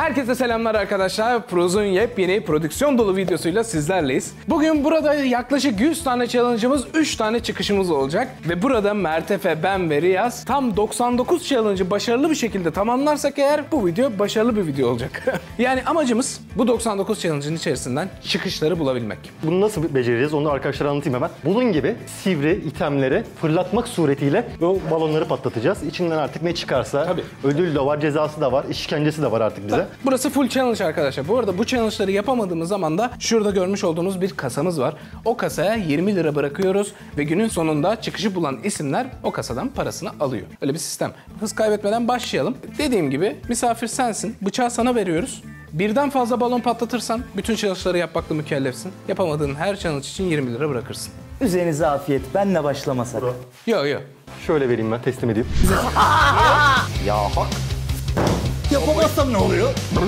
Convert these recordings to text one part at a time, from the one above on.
Herkese selamlar arkadaşlar. Proz'un yepyeni prodüksiyon dolu videosuyla sizlerleyiz. Bugün burada yaklaşık 100 tane challenge'ımız, 3 tane çıkışımız olacak. Ve burada Mertefe, ben ve Riyaz tam 99 challenge'ı başarılı bir şekilde tamamlarsak eğer bu video başarılı bir video olacak. Yani amacımız bu 99 challenge'ın içerisinden çıkışları bulabilmek. Bunu nasıl beceririz onu arkadaşlara anlatayım hemen. Bunun gibi sivri itemleri fırlatmak suretiyle o balonları patlatacağız. İçinden artık ne çıkarsa, Tabii. Ödül de var, cezası da var, işkencesi de var artık bize. Burası full challenge arkadaşlar. Bu arada bu challenge'ları yapamadığımız zaman da şurada görmüş olduğunuz bir kasamız var. O kasaya 20 lira bırakıyoruz ve günün sonunda çıkışı bulan isimler o kasadan parasını alıyor. Öyle bir sistem. Hız kaybetmeden başlayalım. Dediğim gibi misafir sensin. Bıçağı sana veriyoruz. Birden fazla balon patlatırsan bütün challenge'ları yapmakla mükellefsin. Yapamadığın her challenge için 20 lira bırakırsın. Üzerinize afiyet. Benle başlamasak. Yok. Şöyle vereyim ben, teslim edeyim. Ya hak. Yapamazsam ne oluyor?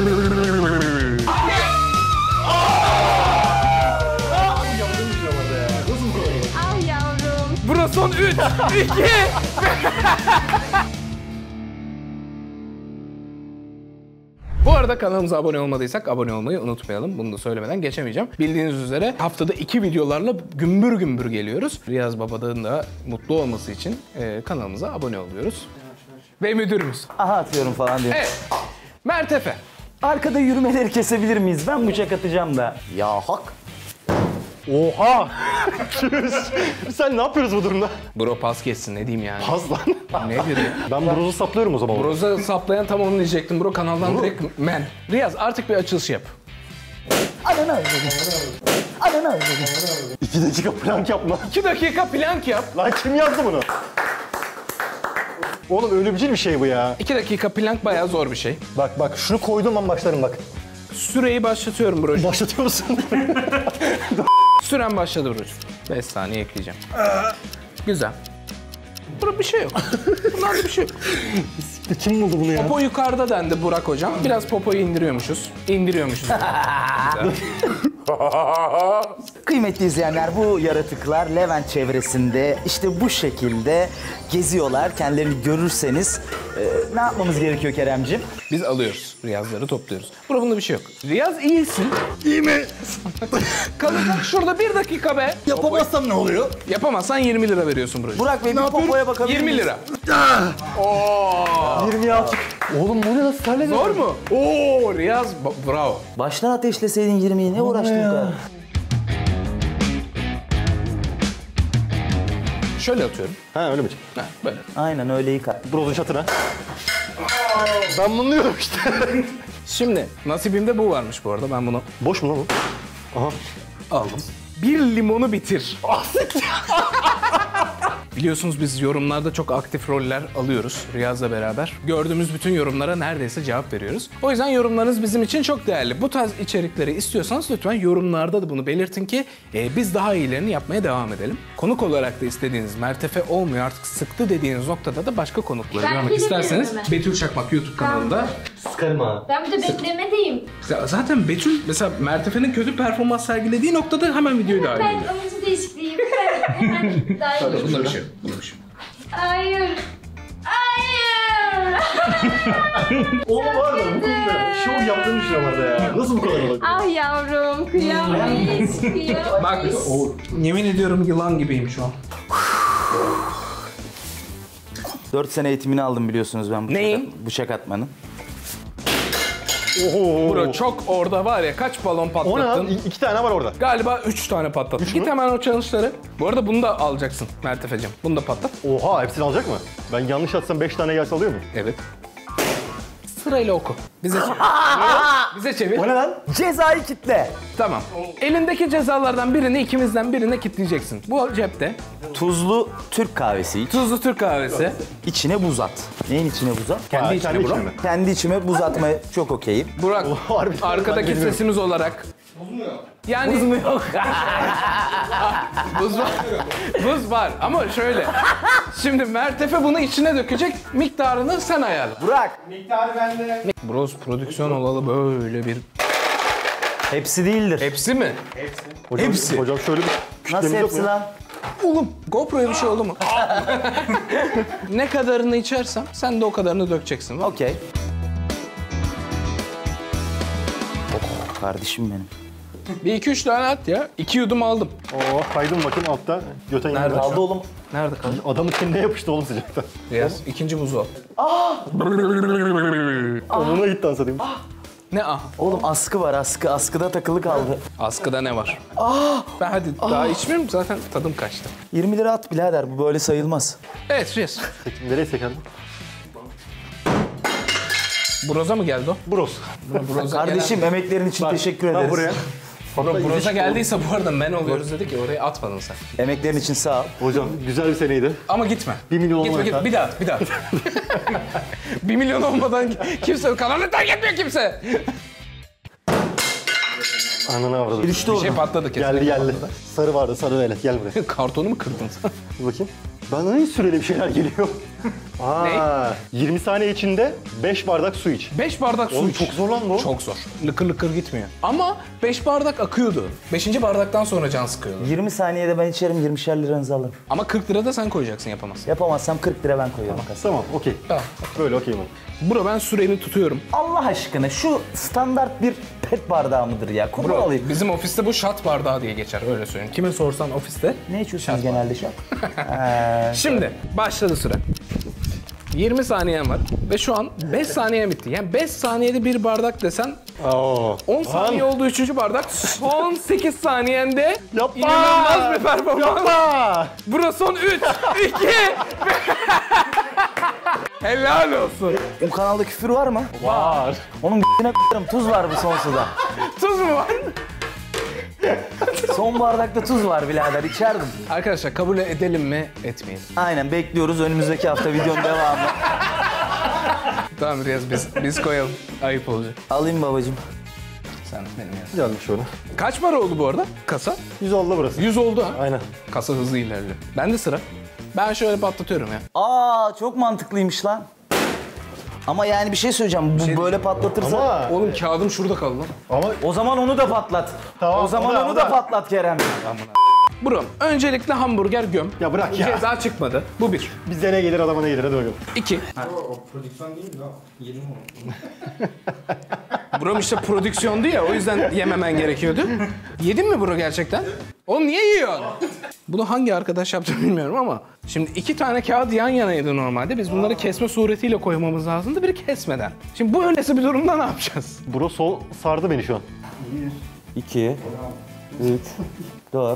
Al yavrum. Burası son 3, 2... Bu arada kanalımıza abone olmadıysak abone olmayı unutmayalım. Bunu da söylemeden geçemeyeceğim. Bildiğiniz üzere haftada 2 videolarla gümbür gümbür geliyoruz. Riyaz Baba'nın da mutlu olması için kanalımıza abone oluyoruz. Ve müdürümüz. Aha atıyorum falan diyor. Evet. Mertefe. Arkada yürümeleri kesebilir miyiz? Ben bıçak atacağım da. Ya hak. Oha! Sen ne yapıyoruz bu durumda? Bro pas geçsin, ne diyeyim yani. Az lan. Nedir ya? Ben brozu saplıyorum o zaman. Broza saplayan tam onu diyecektim bro. Kanaldan direkt men. Riyaz artık bir açılış yap. Ananı özledim. Ananı özledim. 2 dakika plank yapma. 2 dakika plank yap. Lan kim yazdı bunu? Oğlum ölümcül bir şey bu ya. 2 dakika plank bayağı zor bir şey. Bak şunu koydum ben başlarım bak. Süreyi başlatıyorum bro. Başlatıyor musun? Süren başladı bro. 5 saniye ekleyeceğim. Güzel. Burada bir şey yok. Bunlarda bir şey yok. Kim buldu bunu ya? Popo yukarıda dendi Burak hocam. Biraz popoyu indiriyormuşuz. Kıymetli izleyenler, bu yaratıklar Levent çevresinde işte bu şekilde geziyorlar. Kendilerini görürseniz ne yapmamız gerekiyor Keremciğim? Biz alıyoruz. Riyazları topluyoruz. Bunda bir şey yok. Riyaz iyisin. İyi mi? Kalacak şurada 1 dakika be. Yapamazsam ne oluyor? Yapamazsan 20 lira veriyorsun buraya. Burak Bey bir popoya bakabilir 20 miyiz? lira. Oo. 20'ye açık. Oğlum bu ne, nasıl halledin? Zor mu? Oo Riyaz bravo. Baştan ateşleseydin 20'yi, ne uğraştın bu kadar? Şöyle atıyorum. Ha öyle mi? Ha, böyle. Aynen öyle yıkar. Brozun çatına. Ben bunu diyorum işte. Şimdi nasibimde bu varmış bu arada. Ben bunu Boş mu lan bu? Aha. aldım. Bir limonu bitir. Biliyorsunuz biz yorumlarda çok aktif roller alıyoruz Riyaz'la beraber. Gördüğümüz bütün yorumlara neredeyse cevap veriyoruz. O yüzden yorumlarınız bizim için çok değerli. Bu tarz içerikleri istiyorsanız lütfen yorumlarda da bunu belirtin ki biz daha iyilerini yapmaya devam edelim. Konuk olarak da istediğiniz Mertefe olmuyor artık sıktı dediğiniz noktada da başka konukları Ben görmek gelebilirim isterseniz hemen. Betül Çakmak YouTube kanalında. Sıkarım ha. Ben bir de beklemedeyim. Zaten Betül mesela Mertefe'nin kötü performans sergilediği noktada hemen videoyu dahil Ben ediyor. oyuncu değişikliğiyim. Hemen dahil Bunda edeyim. bir şey yok. Bunda bir şey yok. Hayır. Hayır. Oğlum var da bu konuda şov yaptığını düşünüyorum orada ya. Nasıl bu kadar olabilir? Ah yavrum kıyamayız. Bak yemin ediyorum yılan gibiyim şu an. 4 sene eğitimini aldım biliyorsunuz ben Neyin? bıçak atmanın. Bro çok orada var ya kaç balon O ne lan? patlattın? 2 tane var orada. Galiba 3 tane patlattın. Git hemen o challenge'ları. Bu arada bunu da alacaksın Mertefe'cim. Bunu da patlat. Oha, hepsini alacak mı? Ben yanlış atsam 5 tane gelse alıyor mu? Evet. Sırayla oku. Bize çevir. Bize çevir. O ne lan? Cezayı kitle. Tamam. Elindeki cezalardan birini ikimizden birine kitleyeceksin. Bu cepte. Tuzlu Türk kahvesi iç. Tuzlu Türk kahvesi. İçine buz at. Neyin içine buz at? Kendi içine bro. mi? Kendi içime buz atmaya çok okeyim. Burak, harbiden arkadaki ben bilmiyorum. sesimiz olarak. Buz mu yok? Yani... Buz mu yok? Buz var. Buz var ama şöyle. Şimdi Mertefe bunu içine dökecek, miktarını sen ayarla. Burak. Bros prodüksiyon olalı böyle bir... Hepsi değildir. Hepsi mi? Hocam, Hepsi. Hocam şöyle bir Nasıl kütlemiz yok hepsi mu? lan? Oğlum GoPro'ya bir şey oldu mu? Ne kadarını içersem sen de o kadarını dökeceksin. Okey. Kardeşim benim. Bir 2-3 tane at ya. 2 yudum aldım. Oo, kaydım bakayım altta. Göten Nerede? Kaldı oğlum. Nerede kaldı? Adamın kendine yapıştı oğlum sıcaktan. Biraz. İkinci buzu al. Onuna gitti ansadayım. Ne ah? Oğlum askı var askı. Askıda takılı kaldı. Askıda ne var? Ben hadi daha içmiyorum zaten tadım kaçtı. 20 lira at birader bu böyle sayılmaz. Evet Riyaz. Nereye sekendin? Broza mı geldi o? Bros. Broza Kardeşim emeklerin için teşekkür Ben ederiz. buraya. Broza geldiyse bu arada men oluyoruz dedi ki oraya atmadın sen. Emeklerin için sağ ol. Hocam güzel bir seneydi. Ama gitme. 1 milyon Gitme olmadan. gitme. Bir daha at, bir daha at. 1 milyon olmadan kimse kanalı terk etmiyor kimse. Ananı avradım. İşte Bir orada. şey patladı kesin. Geldi. Sarı vardı, sarı velet. Gel buraya. Kartonu mu kırdın sen? Bir bakayım. Bana hiç süreli bir şeyler geliyor. Aa, 20 saniye içinde 5 bardak su iç. 5 bardak su Oğlum iç. çok zor lan bu. Çok zor. Lıkır lıkır gitmiyor. Ama 5 bardak akıyordu. 5. bardaktan sonra can sıkıyordu. 20 saniyede ben içerim 20'şer liranızı alırım. Ama 40 lira da sen koyacaksın yapamazsın. Yapamazsam 40 lira ben koyuyorum kasaya. Tamam, okey. Tamam. Böyle okey mi? Bro ben süreni tutuyorum. Allah aşkına şu standart bir pet bardağı mıdır ya? Kurban Bro olayım. bizim ofiste bu shot bardağı diye geçer öyle söyleyeyim. Kime sorsan ofiste. Ne içiyorsunuz genelde şu an? Şimdi başladı süre. 20 saniyen var ve şu an 5 saniye bitti. Yani 5 saniyede bir bardak desen Oo. 10 saniye oldu 3. bardak. Son 8 saniyende Yapma! inanılmaz bir performans. Yapma! Bro son 3, 2, helal olsun. Bu kanalda küfür var mı? Var. Onun koyarım. Tuz var bu son suda. Tuz mu var? Son bardakta tuz var birader içerdim. Arkadaşlar kabul edelim mi etmeyelim. Aynen bekliyoruz önümüzdeki hafta videonun devamı. Tamam Riyaz biz koyalım. Ayıp olacak. Alayım babacığım. Sen benim yanım. Gelmiş şöyle. Kaç para oldu bu arada kasa? 100 oldu burası. 100 oldu ha. Aynen. Kasa hızlı ilerliyor. Bende sıra. Ben şöyle patlatıyorum ya. Aa çok mantıklıymış lan. Ama yani bir şey söyleyeceğim. Bu böyle patlatırsa... Ama, Oğlum kağıdım şurada kaldı lan. ama O zaman onu da patlat. Tamam, o zaman o onu da. da patlat Kerem. Bro öncelikle hamburger göm. ya bırak ya. Ceza çıkmadı. Bu bir. Bize ne gelir adama ne gelir hadi bakalım. 2. Bro işte prodüksiyondu ya o yüzden yememen gerekiyordu. Yedin mi bro gerçekten? Oğlum niye yiyorsun? Bunu hangi arkadaş yaptı bilmiyorum ama şimdi 2 tane kağıt yan yanaydı normalde. Biz bunları kesme suretiyle koymamız lazımdı biri kesmeden. Şimdi bu öylesi bir durumda ne yapacağız? Bro sol sardı beni şu an. 2, 3, 4,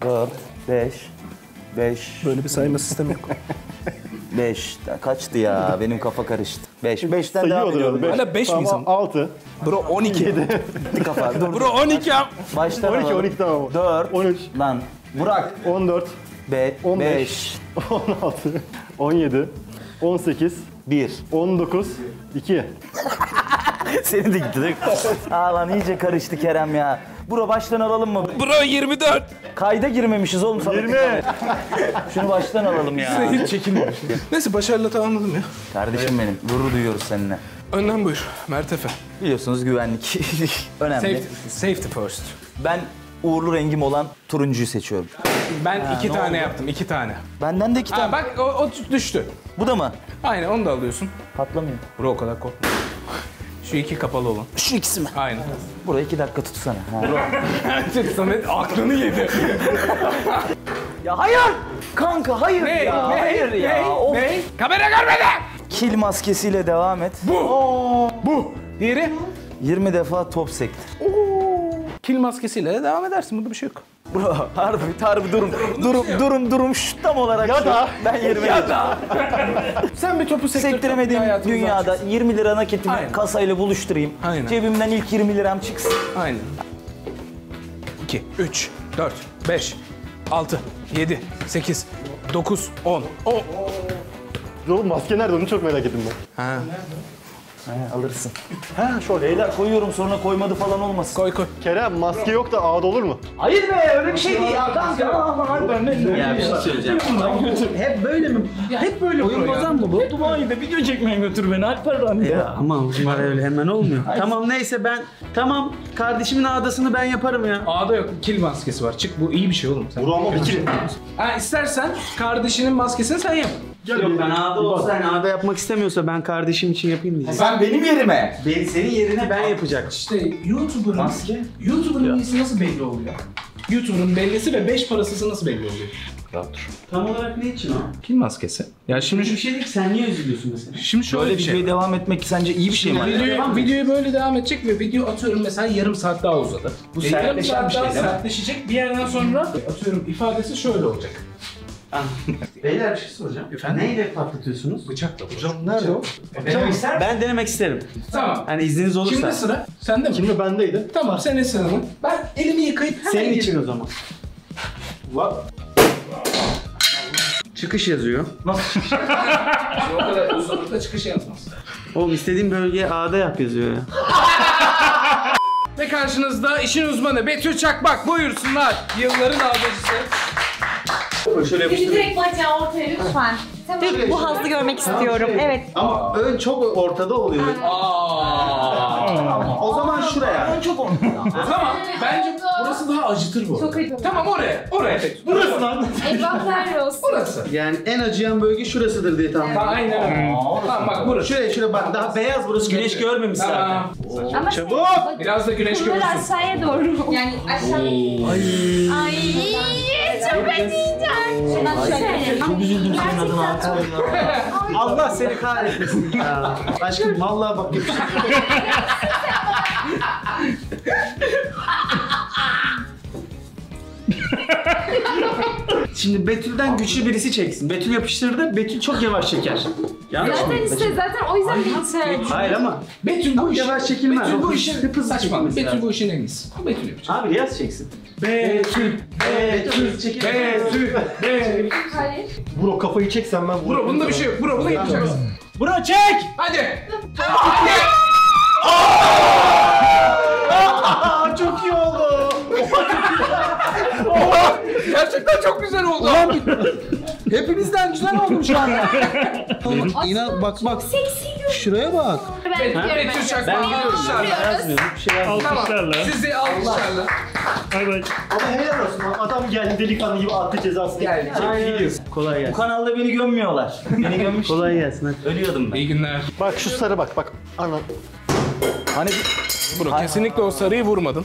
5. Böyle bir sayma sistemi yok. 5. Kaçtı ya? Benim kafa karıştı. 5. 5'ten devam Sayıyordur ediyorum. öyle. Hala 5 miyiz ama? 6. Bro 12. Gitti kafa. Dur. Bro 12 yap. Baştan 12, alalım. 12 tamam. 4. 13. Lan. Burak. 14. 15. 5. 16. 17. 18. 1. 19. 2. Senin de gitti değil mi? Aa lan iyice karıştı Kerem ya. Bro baştan alalım mı? Bro 24. Kayda girmemişiz oğlum sana. 20. Şunu baştan alalım ya. Hiç çekinmemiş. Neyse başarıyla tamamladım ya. Kardeşim benim. Gurur duyuyoruz seninle. Önden buyur Mertefe. Biliyorsunuz güvenlik önemli. Safety first. Ben uğurlu rengim olan turuncuyu seçiyorum. Ben 2 tane yaptım 2 tane. Benden de 2 tane. Ha bak o düştü. Bu da mı? Aynen onu da alıyorsun. Patlamıyor. Bro o kadar korkma. Şu 2 kapalı olan. Şu ikisi mi? Aynen. Buraya 2 dakika tutsana. Ha. Samet aklını yedi. Ya hayır! Kanka hayır ya. Hayır ya. Of. Ne? Kamera görmedi. Kil maskesiyle devam et. Bu. Diğeri. 20 defa top sektir. Kil maskesiyle de devam edersin. Bunda bir şey yok. Bro harbi durum şu tam olarak Ya şu. da. Ben 20 ya da. Sen bir topu sektir. Sektiremediğim hayatımızdan dünyada 20 lira naketimi Aynen. kasayla buluşturayım. Aynen. Cebimden ilk 20 liram çıksın. çıksın. Aynen. 2, 3, 4, 5, 6, 7, 8, 9, 10. O. Oğlum maske nerede onu çok merak ettim ben. Ha. Alırsın. Ha şöyle. Beyler koyuyorum sonra koymadı falan olmasın. Koy koy. Kerem maske yok da ağda olur mu? Hayır be öyle bir şey değil ya kanka. Ya bir şey söyleyeceğim. Hep böyle mi? Ya hep böyle oyun bozan mı bu? Dubai'de video çekmeye götür beni Alper ya. Ama bunlar öyle hemen olmuyor. Tamam neyse tamam kardeşimin ağdasını ben yaparım ya. A'da yok. Kil maskesi var. Çık bu iyi bir şey oğlum. Sen. Bro ama bir kere. Ha istersen kardeşinin maskesini sen yap. Yok ben ağda olsa hani ağda yapmak istemiyorsa ben kardeşim için yapayım diyeceğim. Sen benim yerime. Senin yerine ben yapacağım. İşte YouTuber'ın iyisi nasıl belli oluyor? YouTuber'ın bellisi ve 5 parasısı nasıl belli oluyor? Tam olarak ne için o? Kim maskesi? Ya şimdi Bir şey değil ki sen niye üzülüyorsun mesela? şimdi şöyle Böyle bir şey. videoya devam etmek sence iyi bir şey mi? Videoyu böyle devam edecek ve video atıyorum mesela yarım saat daha uzadı. Bu Yarım sertleşen saat bir şey daha değil mi? sertleşecek. Bir yerden sonra atıyorum ifadesi şöyle olacak. Beyler bir şey soracağım. Efendim? Neyle patlatıyorsunuz? Bıçakla. Nerede o? Ben denemek isterim. Tamam. Hani izniniz olursa. Şimdi sıra sende mi? Şimdi bendeydi. Tamam senin sıranın. Ben elimi yıkayıp hemen Senin geleyim. için o zaman. Çıkış yazıyor. O kadar uzunlukta çıkış yapmaz. Oğlum istediğin bölgeye A'da yap yazıyor ya. Ve karşınızda işin uzmanı Betül Çakmak. Buyursunlar. Yılların ağdacısı. Şöyle Bizi direkt bacağı ortaya lütfen. Tamam. Bu hazzı görmek istiyorum. Evet. Ama ön çok ortada oluyor. O zaman şuraya. Tamam. Bence burası daha acıtır bu. Çok acı. Tamam oraya. Oraya. Burası lan. Eyvahlar olsun. Burası. Yani en acıyan bölge şurasıdır diye tahmin ediyorum. Aynen öyle. Tamam bak burası. Şuraya bak daha beyaz burası güneş görmemiş zaten. Tamam. Ama Çabuk! Biraz da güneş Bunlar görsün. aşağıya doğru. Yani aşağı. Ay çok acıyacak. Şundan şöyle. Çok üzüldüm senin adına. Allah seni kahretmesin ya. Aşkım vallahi bak. Şimdi Betül'den güçlü birisi çeksin. Betül yapıştırdı. Betül çok yavaş çeker. Yanlış mı? Zaten o yüzden bitti. Hayır ama. Betül bu işin. Yavaş çekilmez. Betül bu Hızlı işin. hızlı Saçma. çekilmesi Betül lazım. bu işin en iyisi. Betül yapacak. Abi Riyaz çeksin. Betül. Betül çekil. Betül. Hayır. Bro kafayı çeksen ben Bro bunda bir şey yok. Bro bunu yapacaksın. Bro çek! Hadi. Aa çok iyi oldu. Gerçekten çok güzel oldu. Hepimizden güzel oldum şu anda. İnan bak şuraya bak. Betül Çakmak. Yazmıyorum. Bir şey yazmıyorum. Tamam. Sizi alkışlarla. Ama helal olsun. Adam geldi delikanlı gibi attı cezasını. Geldi. Kolay Bu gelsin. kanalda beni gömmüyorlar. Beni gömmüş. Kolay gelsin hadi. Ölüyordum ben. İyi günler. Bak şu sarı bak. Ana. Hani Bro kesinlikle o sarıyı vurmadın.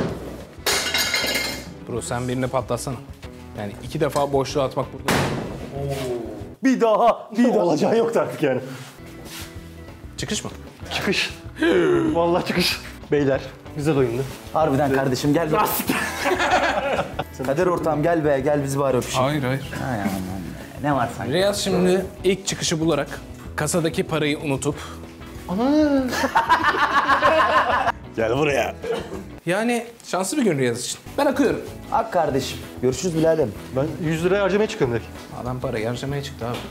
Bro sen birini patlatsana. Yani 2 defa boşluğa atmak burada. Bir daha. Olacağı yoktu artık yani. Çıkış mı? Çıkış. Vallahi çıkış. Beyler güzel oyundu. harbiden kardeşim gel be. Kader ortağım gel be gel bizi bari öpüşelim. Hayır. Hay aman be. Ne var sanki? Riyaz şimdi ilk çıkışı bularak kasadaki parayı unutup Gel buraya. yani şanslı bir gün Riyaz için. Ben akıyorum. Ak kardeşim. Görüşürüz biraderim. Ben 100 liraya harcamaya çıkıyorum direkt. Adam parayı harcamaya çıktı abi.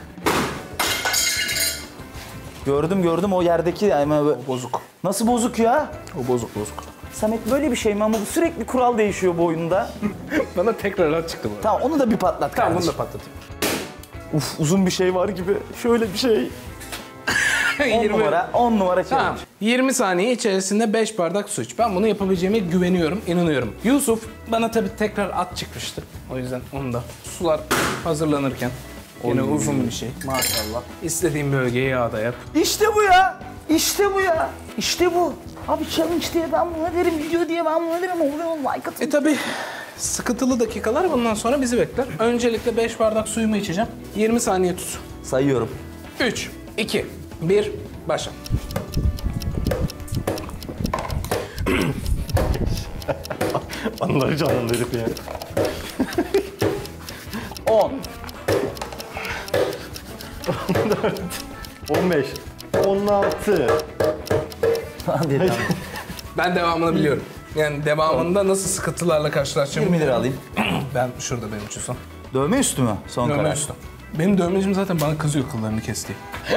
Gördüm o yerdeki ama Bozuk. nasıl bozuk ya? O bozuk. Samet böyle bir şey mi ama bu sürekli kural değişiyor bu oyunda. Bana tekrar çıktı bu. Tamam onu da bir patlat Tamam bunu kardeşim. da patlatayım. Uf uzun bir şey var gibi. Şöyle bir şey. 10 numara Tamam. challenge. 20 saniye içerisinde 5 bardak su iç. Ben bunu yapabileceğime güveniyorum, inanıyorum. Yusuf bana tabii tekrar at çıkmıştı. O yüzden onu da sular hazırlanırken yine uzun bir şey. Maşallah. İstediğin bölgeye yağda yap. İşte bu ya. İşte bu ya. İşte bu. Abi challenge diye ben buna derim, video diye ben buna derim. Like atın. Tabii sıkıntılı dakikalar bundan sonra bizi bekler. Öncelikle 5 bardak suyumu içeceğim. 20 saniye tut. Sayıyorum. 3, 2, 1, başla. Anları canlandı herif ya. 10. 15. 16. Hadi tamam. Ben devamını biliyorum. Yani devamında nasıl sıkıntılarla karşılaşacağım. 20 lira alayım. Ben şurada benim için son. Dövme üstü mü? Son Dövme karar. üstü. Benim dövmecim zaten bana kızıyor kıllarını kesti.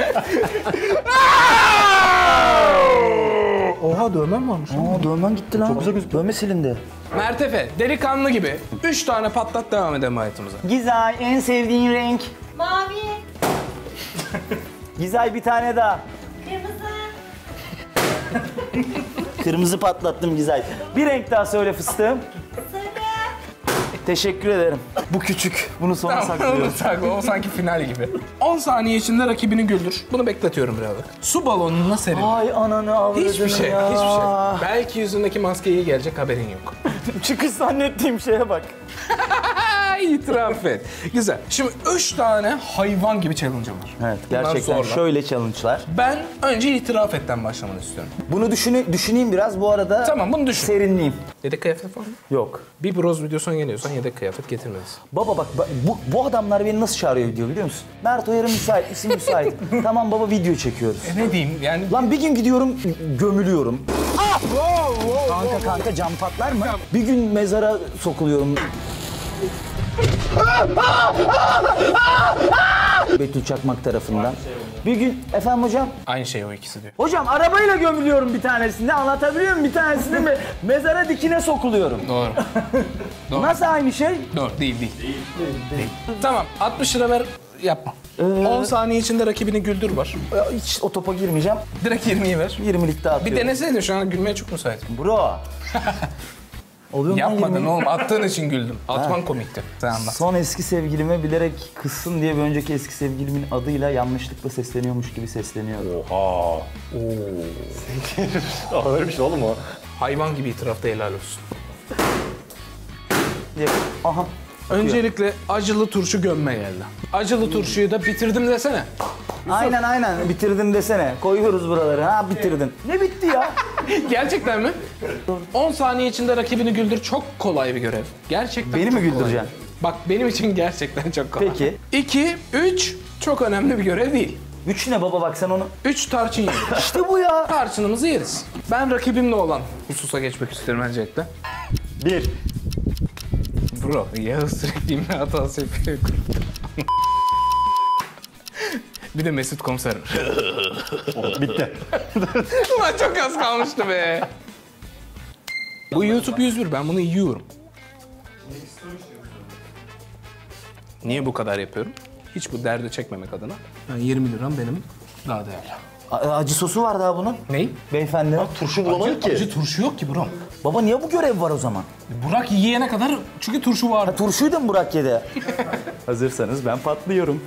Oha dövmem varmış. Aa dövmen gitti lan. Çok güzel gözüküyor. Dövme silindi. Mertefe, delikanlı gibi 3 tane patlat devam edelim hayatımıza. Gizay en sevdiğin renk. Mavi. Gizay bir tane daha. Kırmızı. Kırmızı patlattım Gizay. Bir renk daha söyle fıstığım. Sarı. Teşekkür ederim. Bu küçük. Bunu sona Tamam, saklıyorum. onu sakla. O sanki final gibi. 10 saniye içinde rakibini güldür. Bunu bekletiyorum birazcık. Su balonuna serin. Ay ananı avradını Hiçbir şey, ya. hiçbir şey. Belki yüzündeki maske iyi gelecek, haberin yok. Çıkış zannettiğim şeye bak. İtiraf et. Güzel. Şimdi 3 tane hayvan gibi challenge var. Evet, Bunlar gerçekten zorlar. şöyle challenge'lar. Ben önce itiraf etten başlamanı istiyorum. Bunu düşüneyim biraz bu arada. Tamam, bunu düşün. Serinleyeyim. Yedek kıyafet var mı? Yok. Bir bros videosuna geliyorsan yedek kıyafet getirmelisin. Baba bak bu adamlar beni nasıl çağırıyor diyor biliyor musun? Mert o yarın müsait misin? Müsait. Tamam baba video çekiyoruz. Ne diyeyim yani? Lan bir gün gidiyorum gömülüyorum. Kanka cam patlar mı? Bir gün mezara sokuluyorum. Betül Çakmak tarafından. Bir gün efendim hocam. Aynı şey o ikisi diyor. Hocam arabayla gömülüyorum bir tanesinde, anlatabiliyor muyum? Bir tanesinde mezara dikine sokuluyorum. Doğru. Doğru. Nasıl aynı şey? Doğru, değil. Tamam, 60 lira ver, yapma. 10 saniye içinde rakibini güldür var. Hiç o topa girmeyeceğim. Direkt 20'yi ver. 20'lik daha Bir atıyorum. deneseydin, şu an gülmeye çok müsait. Bro. Oluyor mu lan Yapmadın 20? oğlum, attığın için güldüm. Atman komikti. Sen anlat. Son eski sevgilime bilerek kızsın diye bir önceki eski sevgilimin adıyla yanlışlıkla sesleniyormuş gibi sesleniyor. Aa öyle bir şey oğlum o. Hayvan gibi itirafta helal olsun. Aha. Öncelikle acılı turşu gömme geldi. Acılı turşuyu da bitirdim desene. Aynen bitirdim desene. Koyuyoruz buraları. Ha bitirdin. Ne bitti ya? Gerçekten mi? 10 saniye içinde rakibini güldür, çok kolay bir görev. Gerçekten Beni çok mi kolay. güldüreceksin? Bak benim için gerçekten çok kolay. Peki. 2, 3 çok önemli bir görev değil. 3 ne baba bak sen onu. 3 tarçın yiyoruz. İşte bu ya. Tarçınımızı yeriz. Ben rakibimle olan hususa geçmek isterim öncelikle. 1. Bro, Yağız sürekli imle hatası yapıyor. Bir de Mesut komiser. Bitti. Ulan çok az kalmıştı be. Bu YouTube 101, ben bunu yiyorum. Niye bu kadar yapıyorum? Hiç bu derdi çekmemek adına. Yani 20 liram benim daha değerli. Acı sosu var daha bunun. Ney? Beyefendi. Turşu bulamadık ki. Acı turşu yok ki bro. Baba niye bu görev var o zaman? Burak yiyene kadar çünkü turşu vardı. Turşuyu da mı Burak yedi? Hazırsanız ben patlıyorum.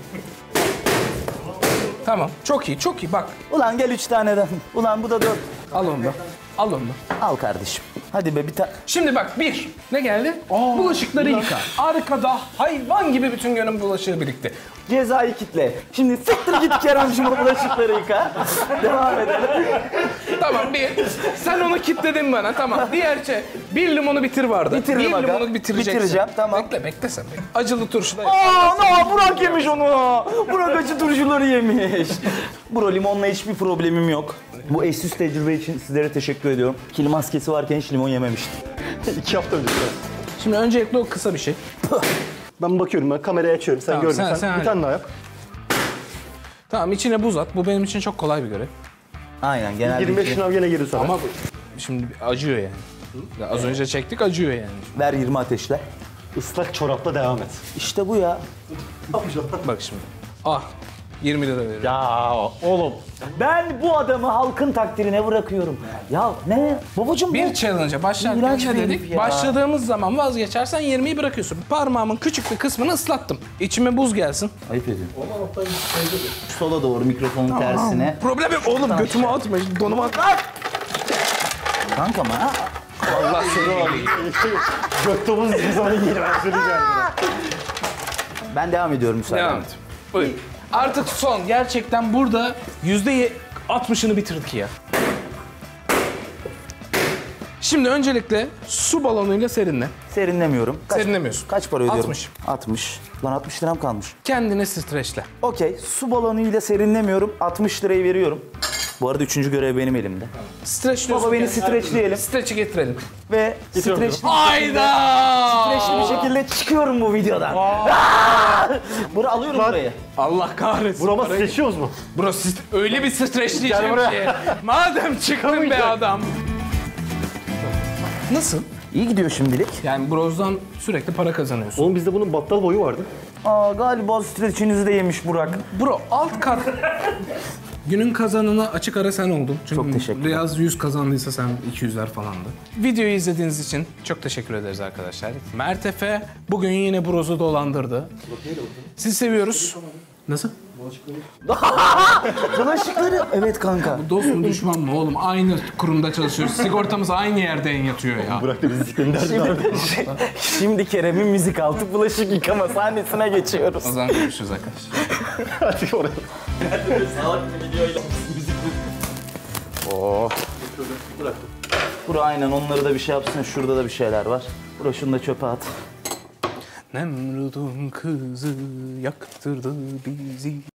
Tamam, çok iyi, çok iyi. Bak, Ulan gel 3 taneden. Ulan bu da 4. al onu da. Al onu da. Al kardeşim. Hadi be bir tane. Şimdi bak, ne geldi? Bulaşıkları yıka. Arkada hayvan gibi bütün günün bulaşığı birikti. Cezayı kitle. Şimdi siktir git Kerem'cim o bulaşıkları yıka. Devam edelim. Tamam, sen onu kitledin bana, tamam. Diğer şey, bir limonu bitir vardı. Bitirdim bir aga. limonu bitireceksin. Bitireceğim, tamam. Bekle sen. Acılı turşu da Burak yemiş onu. Burak acı turşuları yemiş. Bro limonla hiçbir problemim yok. Bu eşsiz tecrübe için sizlere teşekkür ediyorum. Kil maskesi varken hiç limon yememiştim. 2 hafta önce. Şimdi öncelikle o kısa bir şey. Ben bakıyorum, ben kamerayı açıyorum. Sen Tamam, görmüyorsan sen bir tane daha yap. Tamam, içine buz at. Bu benim için çok kolay bir görev. Aynen genelde. 25 şınav gene gelir sana. Ama şimdi acıyor yani. Ya az önce çektik, acıyor yani. Ver 20 ateşle. Islak çorapla devam et. İşte bu ya. Bak şimdi. Ah, 20 lira veriyorum. Ya oğlum. Ben bu adamı halkın takdirine bırakıyorum. Ya ne? Babacım Bir bu. challenge'a başlarken İğrenç ne bir dedik? herif ya. Başladığımız zaman vazgeçersen 20'yi bırakıyorsun. Parmağımın küçük bir kısmını ıslattım. İçime buz gelsin. Ayıp ediyorum. Sola doğru mikrofonun tersine. Problem yok oğlum, götümü atma, donuma at. Kanka ama ha? Allah seni. Göktobuz ne zaman yeni ben söyleyeceğim. Ben devam ediyorum müsaadenle. Devam et. Buyur. Artık son. Gerçekten burada %60'ını bitirdik ya. Şimdi öncelikle su balonuyla serinle. Serinlemiyorum. Serinlemiyorsun. Kaç para ödüyorum? 60. 60. Lan 60 liram kalmış. Kendini streçle. Okey. Su balonuyla serinlemiyorum. 60 lirayı veriyorum. Bu arada 3. görev benim elimde. Streçliyorsun. Baba beni kendini. streçleyelim. Streç'i getirelim. Ve streçli Hayda! bir şekilde çıkıyorum bu videodan. Alıyorum burayı. Allah kahretsin. Burama Parayı- seçiyoruz mu? Bro siz öyle bir streçleyeceğim Gel buraya. ki. Madem çıktın be adam. Nasıl? İyi gidiyor şimdilik. Yani brozdan sürekli para kazanıyorsun. Oğlum bizde bunun battal boyu vardı. Galiba streçinizi de yemiş Burak. Bro alt kat Günün kazananı açık ara sen oldun. Çünkü Çok teşekkürler. Riyaz 100 kazandıysa sen 200'ler falandı. Videoyu izlediğiniz için çok teşekkür ederiz arkadaşlar. Mert Efe bugün yine Broz'u dolandırdı. Sizi seviyoruz. Nasıl? Bulaşıkları. Evet kanka. Dost mu düşman mı oğlum? Aynı kurumda çalışıyoruz. Sigortamız aynı yerden yatıyor ya. Bırak da bizi siklerini dersin. Şimdi Kerem'in müzik altı bulaşık yıkama sahnesine geçiyoruz. O zaman görüşürüz arkadaşlar. Hadi oraya. Bura aynen onları da bir şey yapsın. Şurada da bir şeyler var. Bura şunu da çöpe at. Nemrud'un kızı yaktırdı bizi.